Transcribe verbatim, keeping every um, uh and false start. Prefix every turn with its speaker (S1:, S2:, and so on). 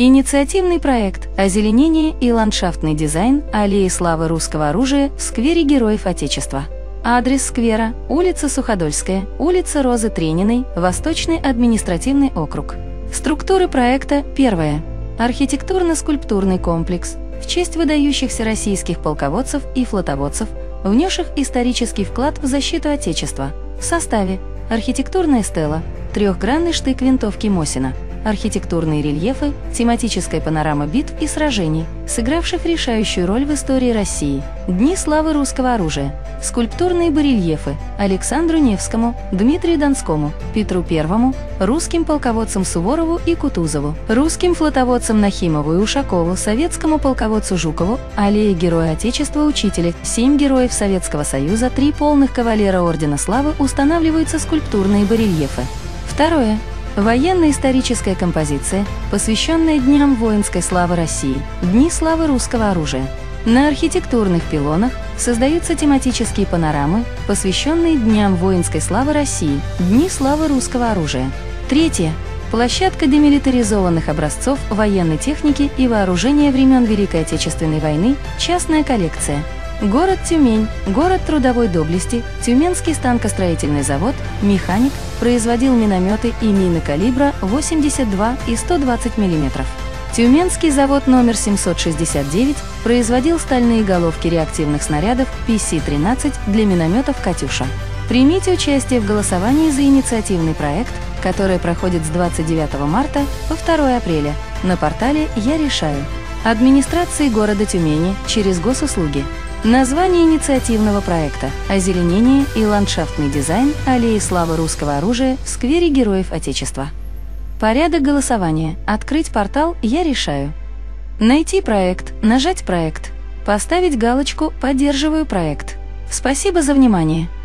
S1: Инициативный проект «Озеленение и ландшафтный дизайн аллеи славы русского оружия в сквере Героев Отечества». Адрес сквера – улица Суходольская, улица Розы Трениной, Восточный административный округ. Структуры проекта. Первое. Архитектурно-скульптурный комплекс в честь выдающихся российских полководцев и флотоводцев, внесших исторический вклад в защиту Отечества. В составе: архитектурная стела, трехгранный штык винтовки Мосина, архитектурные рельефы, тематическая панорама битв и сражений, сыгравших решающую роль в истории России, Дни славы русского оружия, скульптурные барельефы Александру Невскому, Дмитрию Донскому, Петру Первому, русским полководцам Суворову и Кутузову, русским флотоводцам Нахимову и Ушакову, советскому полководцу Жукову, аллее Героя Отечества Учителя, семь героев Советского Союза, три полных кавалера Ордена Славы, устанавливаются скульптурные барельефы. Второе. Военно-историческая композиция, посвященная Дням воинской славы России, Дни славы русского оружия. На архитектурных пилонах создаются тематические панорамы, посвященные Дням воинской славы России, Дни славы русского оружия. Третье. Площадка демилитаризованных образцов военной техники и вооружения времен Великой Отечественной войны, частная коллекция. Город Тюмень, город трудовой доблести, Тюменский станкостроительный завод, механик, производил минометы и мины калибра восемьдесят два и сто двадцать миллиметров. Тюменский завод номер семьсот шестьдесят девять производил стальные головки реактивных снарядов пи си тринадцать для минометов «Катюша». Примите участие в голосовании за инициативный проект, который проходит с двадцать девятого марта по второе апреля на портале «Я решаю». Администрации города Тюмени через госуслуги. Название инициативного проекта «Озеленение и ландшафтный дизайн аллеи славы русского оружия в сквере Героев Отечества». Порядок голосования. Открыть портал «Я решаю». Найти проект, нажать «Проект», поставить галочку «Поддерживаю проект». Спасибо за внимание.